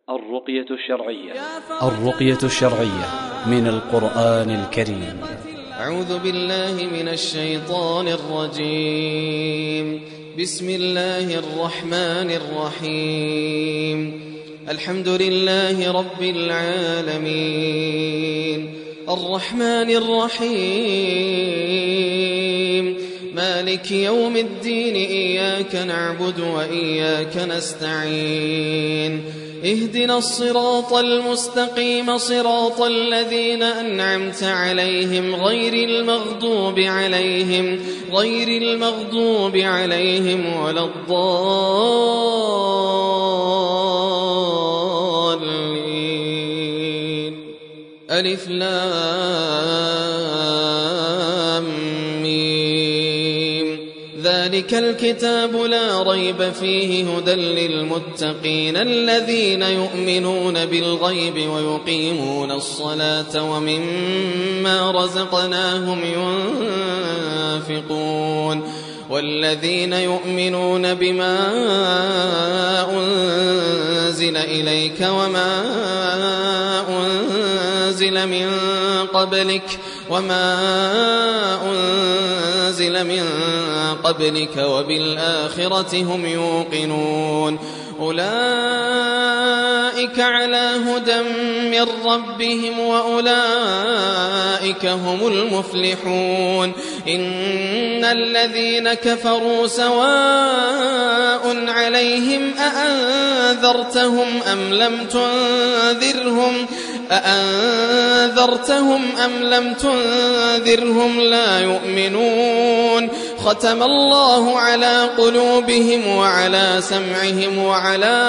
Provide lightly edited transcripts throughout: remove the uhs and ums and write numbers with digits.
الرقية الشرعية. الرقية الشرعية من القرآن الكريم. أعوذ بالله من الشيطان الرجيم. بسم الله الرحمن الرحيم. الحمد لله رب العالمين، الرحمن الرحيم، مالك يوم الدين، إياك نعبد وإياك نستعين، اهدنا الصراط المستقيم، صراط الذين أنعمت عليهم غير المغضوب عليهم ولا الضالين. ألف لام ميم. ذلك الكتاب لا ريب فيه هدى للمتقين الذين يؤمنون بالغيب ويقيمون الصلاة ومما رزقناهم ينفقون والذين يؤمنون بما أنزل إليك وما أنزل من قبلك وبالآخرة هم يوقنون. أولئك على هدى من ربهم وأولئك هم المفلحون. إن الذين كفروا سواء عليهم أأنذرتهم أم لم تنذرهم لا يؤمنون. ختم الله على قلوبهم وعلى سمعهم وعلى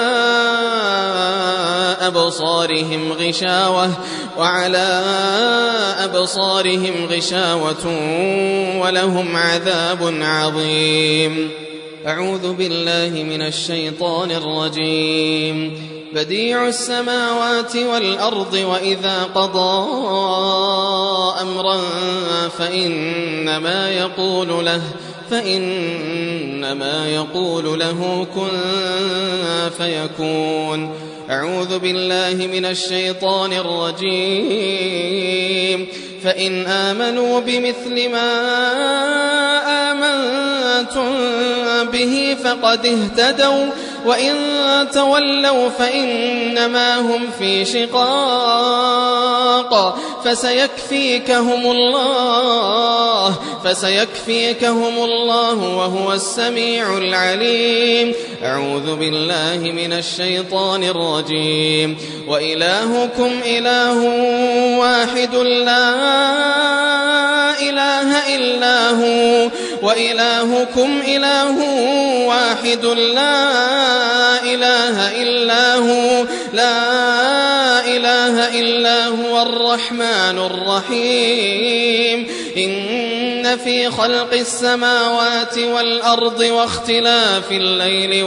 أبصارهم غشاوة ولهم عذاب عظيم. أعوذ بالله من الشيطان الرجيم. بديع السماوات والأرض، وإذا قضى أمرا فإنما يقول له كن فيكون. أعوذ بالله من الشيطان الرجيم. فإن آمنوا بمثل ما آمنتم به فقد اهتدوا، وإن تولوا فإنما هم في شقاق، فسيكفيكهم الله وهو السميع العليم. أعوذ بالله من الشيطان الرجيم. وإلهكم إله واحد لا إله إلا هو، وإلهكم إله واحد لا إله إلا هو الرحمن الرحيم. إن في خلق السماوات والأرض واختلاف الليل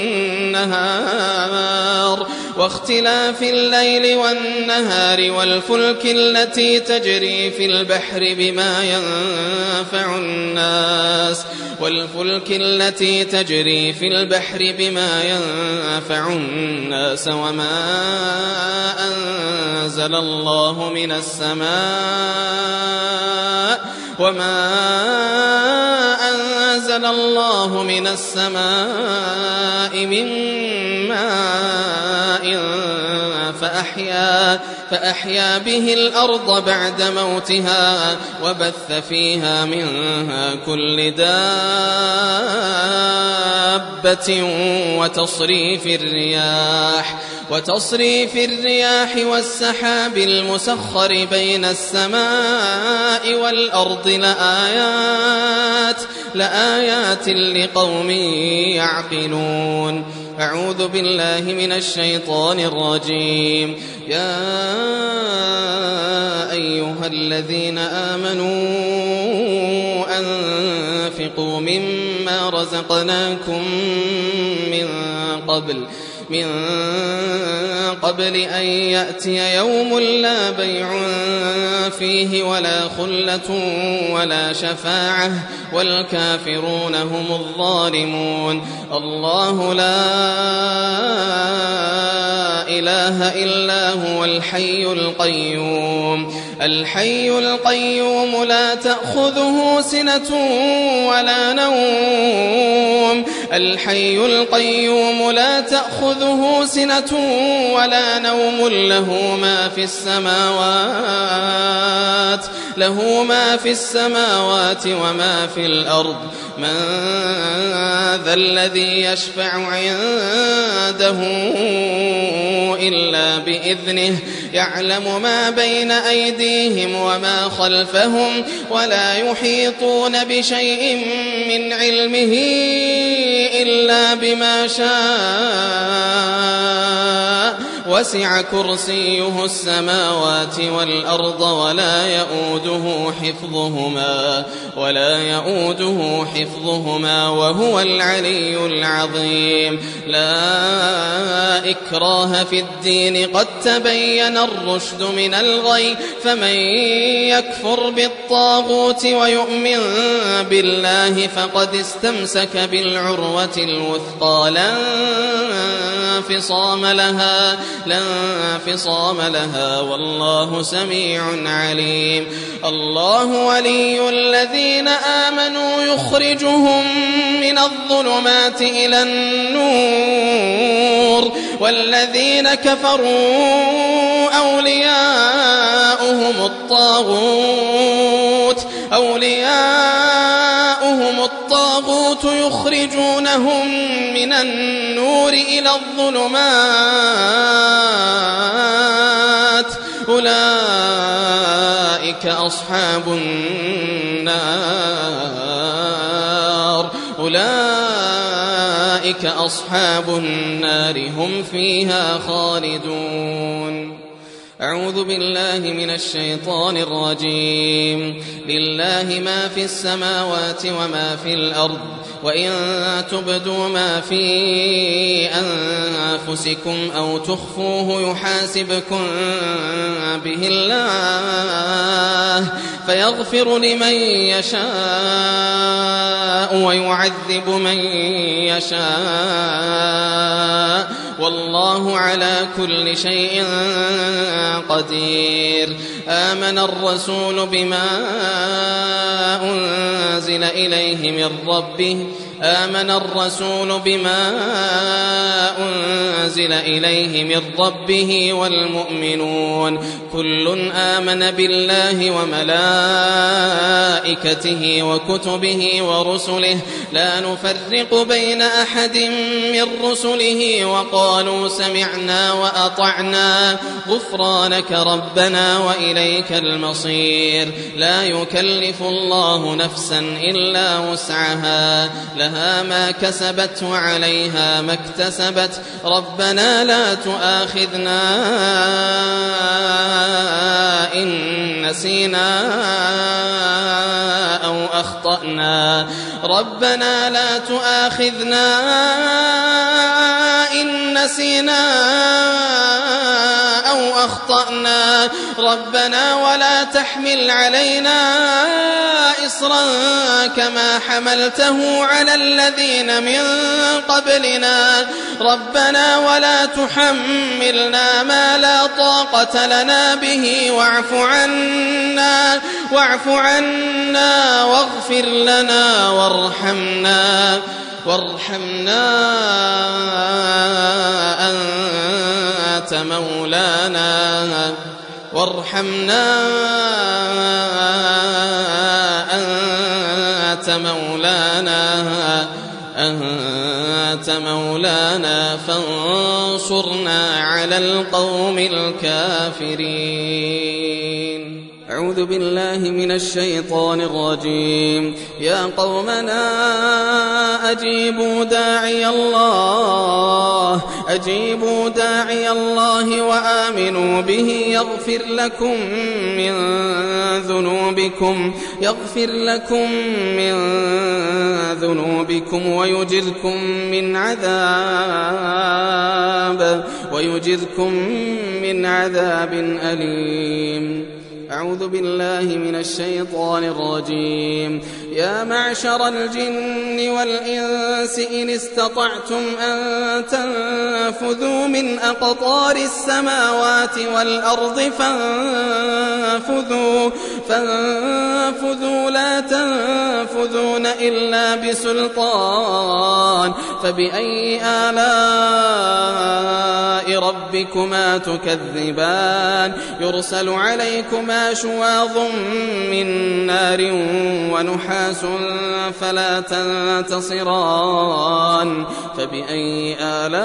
والنهار والفلك التي تجري في البحر بما ينفع الناس وما أنزل الله من السماء من ماء فأحيا به الأرض بعد موتها، وبث فيها من كل دابة، وتصريف الرياح والسحاب المسخر بين السماء والأرض لآيات لقوم يعقلون. أعوذ بالله من الشيطان الرجيم. يا أيها الذين آمنوا أنفقوا مما رزقناكم من قبل أن يأتي يوم لا بيع فيه ولا خلة ولا شفاعة والكافرون هم الظالمون. الله لا إله إلا هو الحي القيوم. الحي القيوم لا تأخذه سنة ولا نوم. الحي القيوم لا تأخذه سنة ولا نوم. له ما في السماوات وما في الأرض. من ذا الذي يشفع عنده إلا بإذنه. يعلم ما بين أيديهم وما خلفهم ولا يحيطون بشيء من علمه إلا بما شاء. وسع كرسيه السماوات والأرض ولا يؤوده حفظهما وهو العلي العظيم. لا إكراه في الدين قد تبين الرشد من الغي. فمن يكفر بالطاغوت ويؤمن بالله فقد استمسك بالعروة الوثقى لا انفصام لها والله سميع عليم. الله ولي الذين آمنوا يخرجهم من الظلمات إلى النور والذين كفروا أولياؤهم الطاغوت يخرجونهم من النور إلى الظلمات. أولئك أصحاب النار هم فيها خالدون. أعوذ بالله من الشيطان الرجيم. لله ما في السماوات وما في الأرض وإن تبدوا ما في أنفسكم أو تخفوه يحاسبكم به الله فيغفر لمن يشاء ويعذب من يشاء والله على كل شيء قدير. آمن الرسول بما أنزل إليه من ربه والمؤمنون كل آمن بالله وملائكته وكتبه ورسله لا نفرق بين أحد من رسله وقالوا سمعنا وأطعنا غفرانك ربنا وإليك المصير. لا يكلف الله نفسا إلا وسعها لها ما كسبت وعليها ما اكتسبت. ربنا لا تؤاخذنا إن نسينا أو أخطأنا. ربنا لا تؤاخذنا إن نسينا أو أخطأنا. ربنا ولا تحمل علينا إصرا كما حملته على الذين من قبلنا. ربنا ولا تحملنا ما لا طاقة لنا به واعف عنا واغفر لنا وارحمنا أنت مولانا فانصرنا على القوم الكافرين. أعوذ بالله من الشيطان الرجيم. يا قومنا أجيبوا داعي الله وآمنوا به يغفر لكم من ذنوبكم ويجركم من عذاب أليم. أعوذ بالله من الشيطان الرجيم. يا معشر الجن والإنس إن استطعتم أن تنفذوا من أقطار السماوات والأرض فانفذوا لا تنفذون إلا بسلطان. فبأي آلاء ربكما تكذبان؟ يرسل عليكما شواظ من نار ونحاس فلا تنتصران. فبأي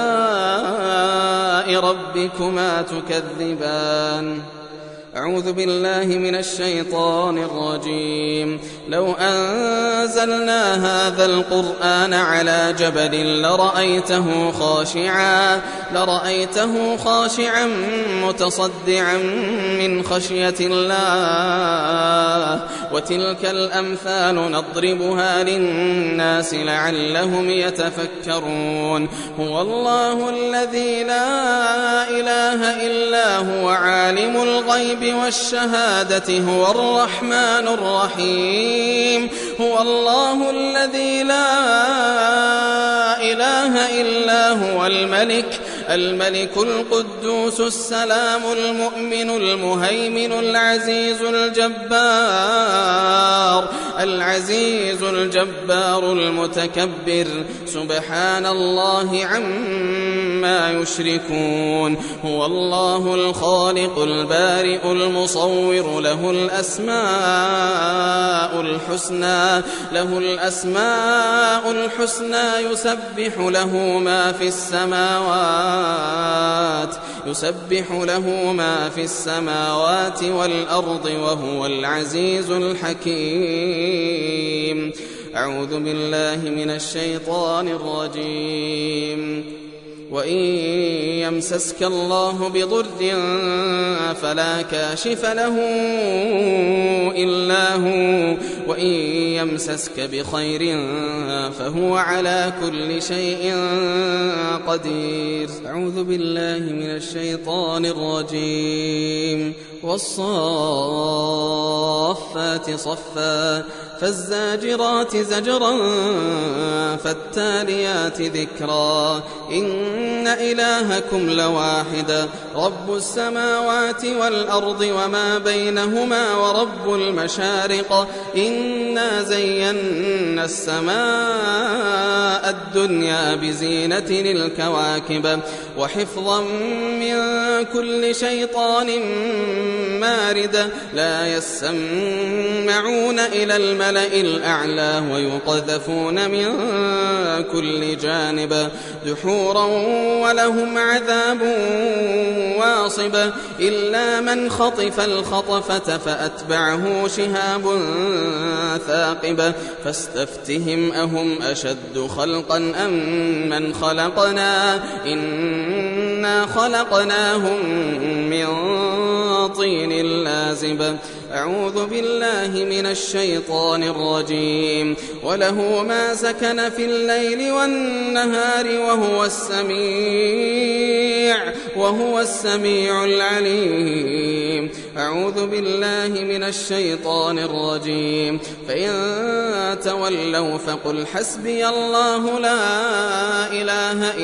آلاء ربكما تكذبان؟ أعوذ بالله من الشيطان الرجيم. لو أنزلنا هذا القرآن على جبل لرأيته خاشعا متصدعا من خشية الله. وتلك الأمثال نضربها للناس لعلهم يتفكرون. هو الله الذي لا إله إلا هو عالم الغيب والشهادة هو الرحمن الرحيم. هو الله الذي لا إله إلا هو الملك القدوس السلام المؤمن المهيمن العزيز الجبار المتكبر. سبحان الله عما يشركون. هو الله الخالق البارئ المصور له الأسماء الحسنى يسبح له ما في السماوات والأرض وهو العزيز الحكيم. أعوذ بالله من الشيطان الرجيم. وإن يمسسك الله بضر فلا كاشف له إلا هو وإن يمسسك بخير فهو على كل شيء قدير. أعوذ بالله من الشيطان الرجيم. والصافات صفا فالزاجرات زجرا فالتاليات ذكرا. إن إلهكم لواحد رب السماوات والأرض وما بينهما ورب المشارق. إنا زينا السماء الدنيا بزينة الكواكب وحفظا من كل شيطان مارد. لا يسمعون إلى الملأ الأعلى ويقذفون من كل جانب دحورا ولهم عذاب واصب. إلا من خطف الخطفة فأتبعه شهاب ثاقب. فاستفتهم أهم أشد خلقا أم من خلقنا إنا خلقناهم من طين لازب. أعوذ بالله من الشيطان الرجيم. وله ما سكن في الليل والنهار وهو السميع العليم. أعوذ بالله من الشيطان الرجيم. فإن تولوا فقل حسبي الله لا إله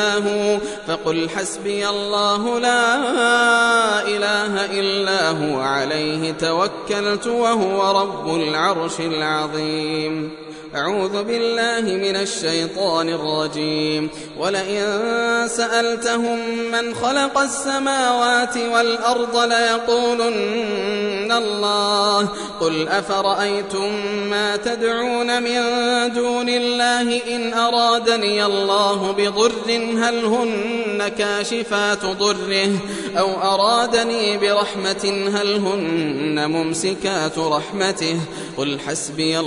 إلا هو عليه توكلت وهو رب العرش العظيم. أعوذ بالله من الشيطان الرجيم. ولئن سألتهم من خلق السماوات والأرض ليقولن الله قل أفرأيتم ما تدعون من دون الله إن أرادني الله بضر هل هن كاشفات ضره أو أرادني برحمة هل هن ممسكات رحمته قل حسبي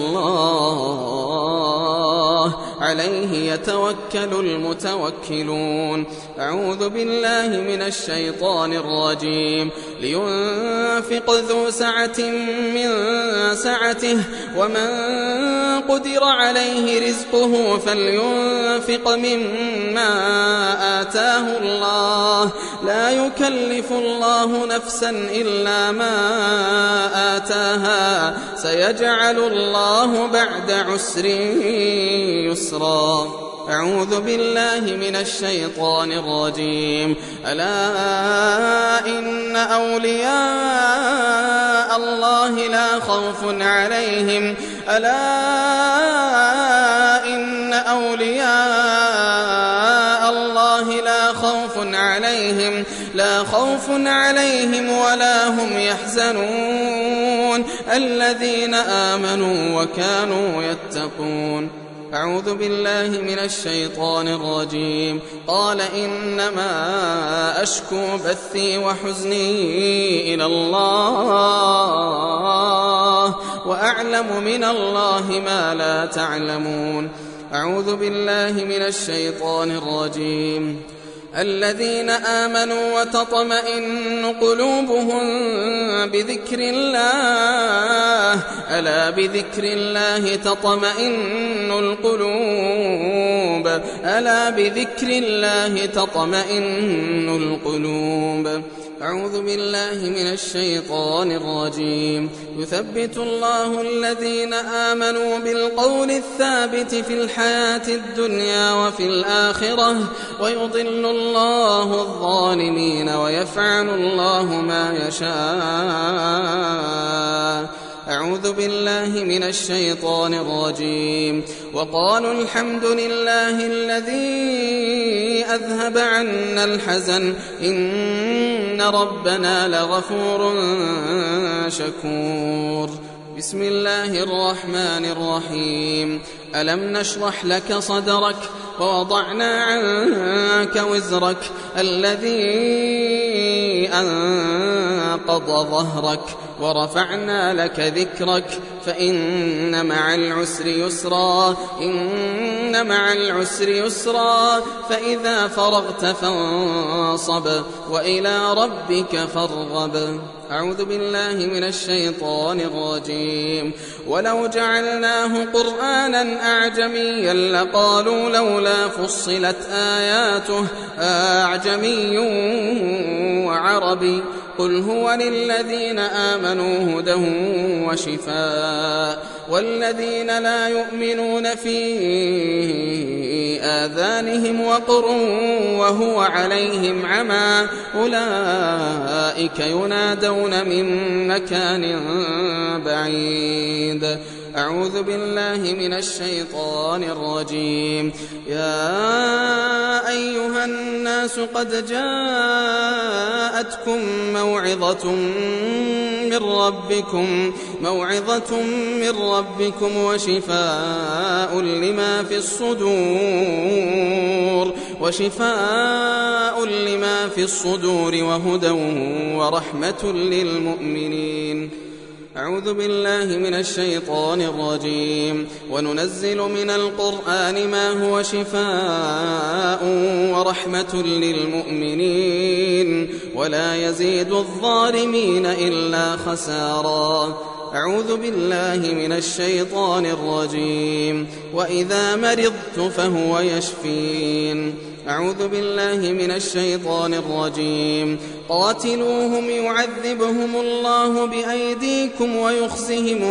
الله عليه يتوكل المتوكلون. أعوذ بالله من الشيطان الرجيم. لينفق ذو سعة من سعته ومن قدر عليه رزقه فلينفق مما آتاه الله لا يكلف الله نفسا إلا ما آتاها سيجعل الله بعد عسر يسرا. أعوذ بالله من الشيطان الرجيم. ألا إن أولياء الله لا خوف عليهم لا خوف عليهم ولا هم يحزنون الذين آمنوا وكانوا يتقون. أعوذ بالله من الشيطان الرجيم. قال إنما أشكو بثي وحزني إلى الله وأعلم من الله ما لا تعلمون. أعوذ بالله من الشيطان الرجيم. الذين آمنوا وتطمئن قلوبهم بذكر الله ألا بذكر الله تطمئن القلوب. أعوذ بالله من الشيطان الرجيم. يثبت الله الذين آمنوا بالقول الثابت في الحياة الدنيا وفي الآخرة ويضل الله الظالمين ويفعل الله ما يشاء. أعوذ بالله من الشيطان الرجيم. وقالوا الحمد لله الذي أذهب عنا الحزن إن ربنا لغفور شكور. بسم الله الرحمن الرحيم. ألم نشرح لك صدرك ووضعنا عنك وزرك الذي أنقض ظهرك ورفعنا لك ذكرك فإن مع العسر يسرا فإذا فرغت فانصب وإلى ربك فارغب. أعوذ بالله من الشيطان الرجيم. ولو جعلناه قرآنا أعجميا لقالوا لولا فصلت آياته أعجمي وعربي قل هو للذين آمنوا هدى وشفاء والذين لا يؤمنون في آذانهم وقر وهو عليهم عمى أولئك ينادون من مكان بعيد. أعوذ بالله من الشيطان الرجيم. يا أيها الناس قد جاءتكم موعظة من ربكم وشفاء لما في الصدور وهدى ورحمة للمؤمنين. أعوذ بالله من الشيطان الرجيم. وننزل من القرآن ما هو شفاء ورحمة للمؤمنين ولا يزيد الظالمين إلا خسارا. أعوذ بالله من الشيطان الرجيم. وإذا مرضت فهو يشفين. أعوذ بالله من الشيطان الرجيم. قاتلوهم يعذبهم الله بأيديكم ويخزهم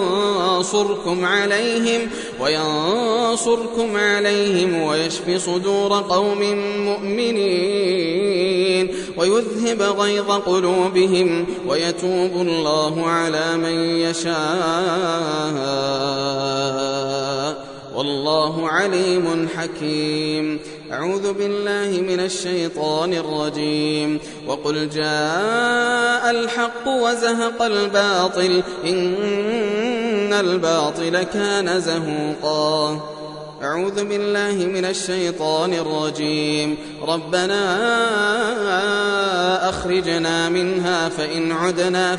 وينصركم عليهم ويشف صدور قوم مؤمنين ويذهب غيظ قلوبهم ويتوب الله على من يشاء والله عليم حكيم. أعوذ بالله من الشيطان الرجيم. وقل جاء الحق وزهق الباطل إن الباطل كان زهوقا. أعوذ بالله من الشيطان الرجيم. ربنا أخرجنا منها فإن عدنا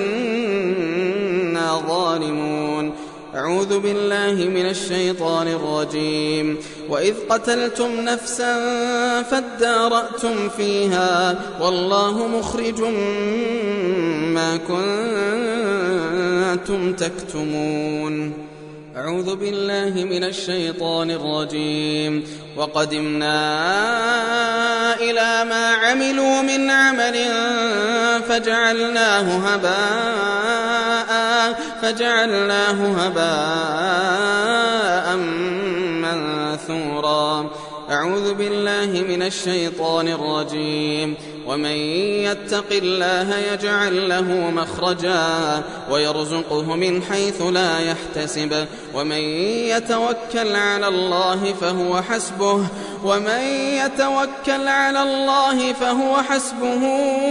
فإنا ظالمون. أعوذ بالله من الشيطان الرجيم. وإذ قتلتم نفسا فادارأتم فيها والله مخرج ما كنتم تكتمون. أعوذ بالله من الشيطان الرجيم. وقدمنا إلى ما عملوا من عمل فجعلناه هباء منثورا. أعوذ بالله من الشيطان الرجيم. ومن يتق الله يجعل له مخرجا ويرزقه من حيث لا يحتسب ومن يتوكل على الله فهو حسبه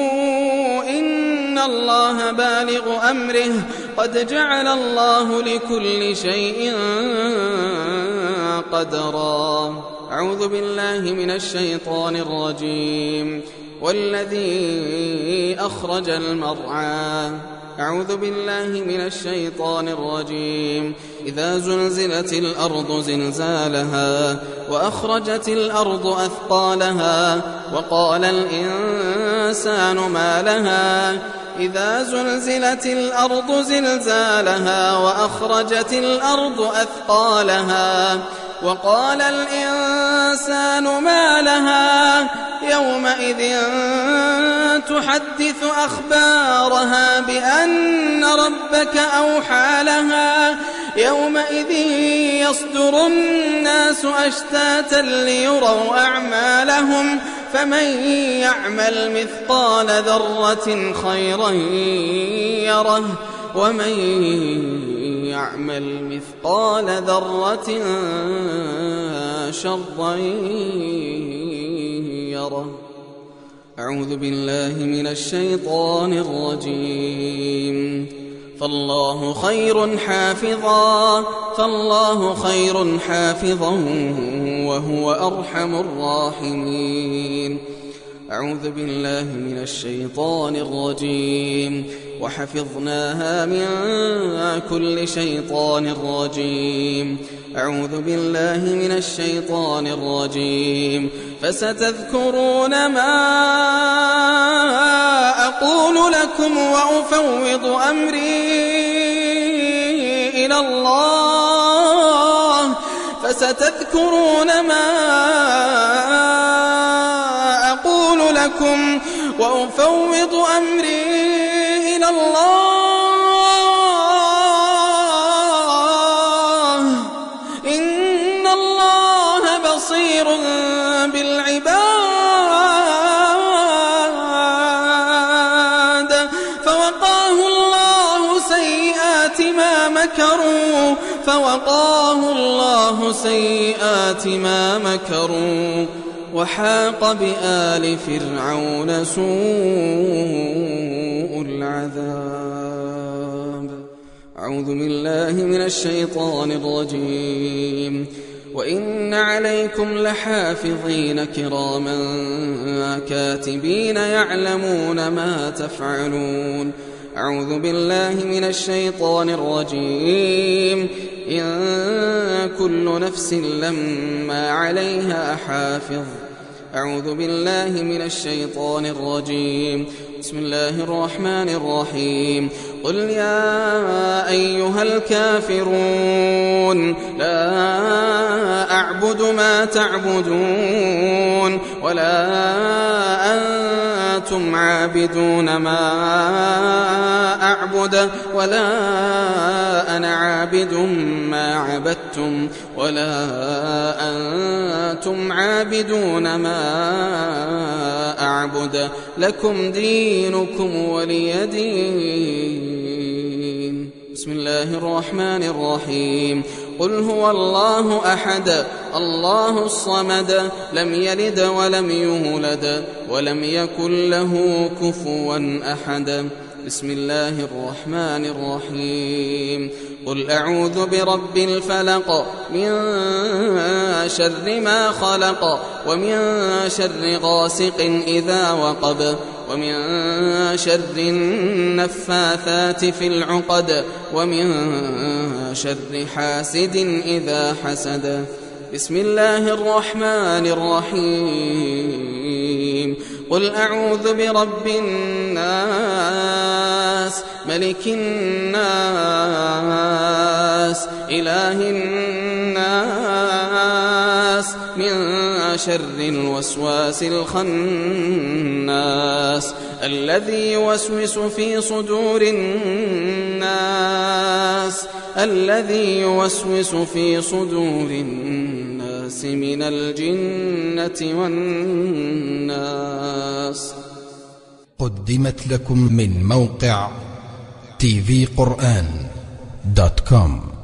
إن الله بالغ أمره قد جعل الله لكل شيء قدرا. أعوذ بالله من الشيطان الرجيم. والذي أخرج المرعى. أعوذ بالله من الشيطان الرجيم. إذا زلزلت الأرض زلزالها وأخرجت الأرض أثقالها وقال الإنسان ما لها. إذا زلزلت الأرض زلزالها وأخرجت الأرض أثقالها وقال الإنسان ما لها. يومئذ تحدث أخبارها بأن ربك أوحى لها. يومئذ يصدر الناس أشتاتا ليروا أعمالهم فمن يعمل مثقال ذرة خيرا يره ومن يعمل مثقال ذرة شرا يره. أعوذ بالله من الشيطان الرجيم. فالله خير حافظا وهو أرحم الراحمين. أعوذ بالله من الشيطان الرجيم. وحفظناها من كل شيطان رجيم. أعوذ بالله من الشيطان الرجيم. فستذكرون ما أقول لكم وأفوض أمري إلى الله. فستذكرون ما أقول لكم وأفوض أمري إلى الله إن الله بصير بالعباد. فوقاه الله سيئات ما مكروا وحاق بآل فرعون سوء العذاب. أعوذ بالله من الشيطان الرجيم. وإن عليكم لحافظين كراما كاتبين يعلمون ما تفعلون. أعوذ بالله من الشيطان الرجيم. إن كل نفس لما عليها حافظ. أعوذ بالله من الشيطان الرجيم. بسم الله الرحمن الرحيم. قل يا أيها الكافرون لا أعبد ما تعبدون ولا أنتم عابدون ما أعبد ولا أنا عابد ما عبدتم ولا أنتم عابدون ما أعبد لكم دينكم ولي دين. بسم الله الرحمن الرحيم. قل هو الله أحد الله الصمد لم يلد ولم يولد ولم يكن له كفوا أحد. بسم الله الرحمن الرحيم. قل أعوذ برب الفلق من شر ما خلق ومن شر غاسق إذا وقب ومن شر النفاثات في العقد ومن شر حاسد إذا حسد. بسم الله الرحمن الرحيم. قل أعوذ برب الناس ملك الناس إله الناس من شر الوسواس الخناس الذي يوسوس في صدور الناس من الجنة والناس. قدمت لكم من موقع tvquran.com.